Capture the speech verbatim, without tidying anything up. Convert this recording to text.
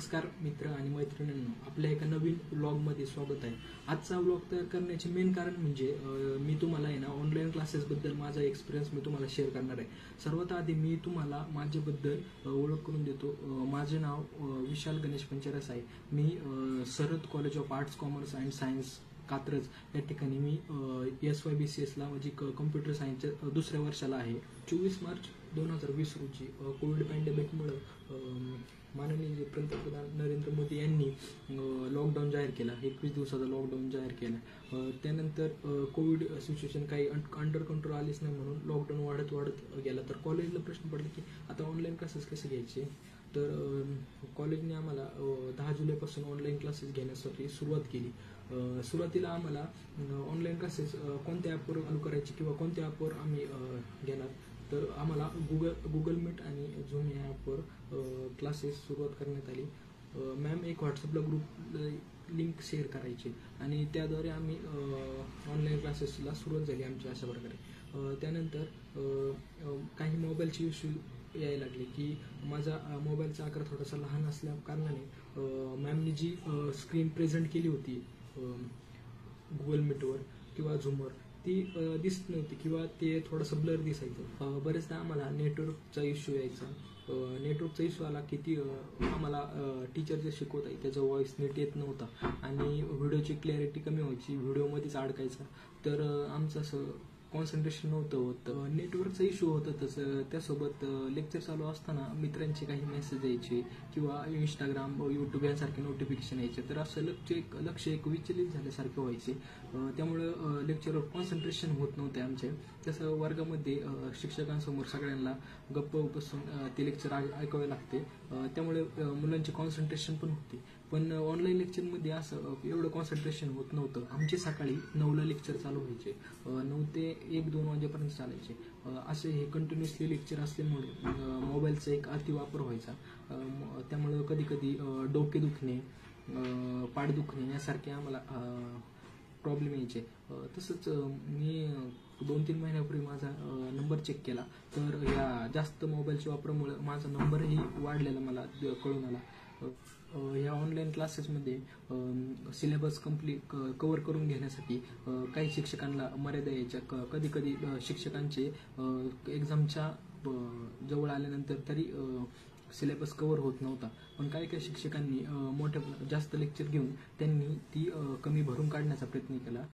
नमस्कार मित्र आणि मैत्रिणींनो, आपल्या एका नवीन व्लॉगमध्ये स्वागत आहे। आजचा व्लॉग तयार करण्याचे मेन कारण म्हणजे मी तुम्हाला आहे ना ऑनलाईन क्लासेसबद्दल माझा एक्सपिरियन्स मी तुम्हाला शेअर करणार आहे। सर्वात आधी मी तुम्हाला माझ्याबद्दल ओळख करून देतो। माझे नाव विशाल गणेश पंचरस आहे। मी Sharad college of arts commerce and science Katraj या ठिकाणी मी एस वाय बी सी एसला म्हणजे कम्प्युटर सायन्सच्या दुसऱ्या वर्षाला आहे। चोवीस मार्च दोन हजार वीस रोजी कोविड पॅन्डेमिकमुळं माननीय पंतप्रधान नरेंद्र मोदी यांनी लॉकडाऊन जाहीर केला, एकवीस दिवसाचा लॉकडाऊन जाहीर केला। त्यानंतर कोविड सिच्युएशन काही अंडर कंट्रोल आलीच नाही, म्हणून लॉकडाऊन वाढत वाढत गेला। तर कॉलेजला प्रश्न पडला की आता ऑनलाईन क्लासेस कसे घ्यायचे। तर कॉलेजने आम्हाला दहा जुलैपासून ऑनलाईन क्लासेस घेण्यासाठी सुरुवात केली। सुरुवातीला आम्हाला ऑनलाईन क्लासेस कोणत्या ॲपवर चालू करायचे किंवा कोणत्या ॲपवर आम्ही घेणार, तर आम्हाला गुगल गुगल मीट आणि झूम या ॲपवर क्लासेस सुरुवात करण्यात आली। मॅम एक व्हॉट्सअपला ग्रुप लिंक शेअर करायची आणि त्याद्वारे आम्ही ऑनलाईन क्लासेसला सुरुवात झाली आमची अशा प्रकारे। त्यानंतर काही मोबाईलचे इश्यू यायला लागले की माझा मोबाईलचा आकार थोडासा लहान असल्या कारणाने मॅमनी जी स्क्रीन प्रेझेंट केली होती गुगल मीटवर किंवा झूमवर ती दिसत नव्हती किंवा ते थोडंसं ब्लर दिसायचं। बरेचदा आम्हाला नेटवर्कचा इश्यू यायचा। नेटवर्कचा इश्यू आला की ती आम्हाला टीचर जे शिकवत आहे त्याचा व्हॉइस नीट येत नव्हता आणि व्हिडिओची क्लॅरिटी कमी व्हायची, व्हिडिओमध्येच अडकायचा। तर आमचं असं कॉन्सन्ट्रेशन नव्हतं होत। नेटवर्कचा इश्यू होता तसं, त्यासोबत लेक्चर चालू असताना मित्रांचे काही मेसेज यायचे किंवा इंस्टाग्राम यूट्यूब यांसारखे नोटिफिकेशन यायचे, तर असं लक्ष एक लक्ष एक विचलित झाल्यासारखे व्हायचे। त्यामुळं लेक्चरवर कॉन्सन्ट्रेशन होत नव्हते आमचे। तसं वर्गामध्ये शिक्षकांसमोर सगळ्यांना गप्प बसून ते लेक्चर ऐकावे लागते, त्यामुळे मुलांचे कॉन्सन्ट्रेशन पण होते। पण ऑनलाईन लेक्चरमध्ये असं एवढं कॉन्सन्ट्रेशन होत नव्हतं। आमचे सकाळी नऊला लेक्चर चालू व्हायचे, नऊ ते एक दोन वाजेपर्यंत चालायचे। असे हे कंटिन्युअसली लेक्चर असल्यामुळे मोबाईलचा एक अतिवापर व्हायचा, त्यामुळं कधी कधी डोके दुखणे, पाठ दुखणे यासारखे आम्हाला प्रॉब्लेम यायचे। तसंच मी दोन तीन महिन्यापूर्वी माझा नंबर चेक केला, तर या जास्त मोबाईलच्या वापरामुळे माझा नंबरही वाढलेला मला कळून आला। या ऑनलाईन क्लासेसमध्ये सिलेबस कम्प्लीट कव्हर करून घेण्यासाठी काही शिक्षकांना मर्यादा यायच्या। कधी कधी शिक्षकांचे एक्झामच्या जवळ आल्यानंतर तरी सिलेबस कव्हर होत नव्हता, पण काही काही शिक्षकांनी मोठ्या जास्त लेक्चर घेऊन त्यांनी ती कमी भरून काढण्याचा प्रयत्न केला।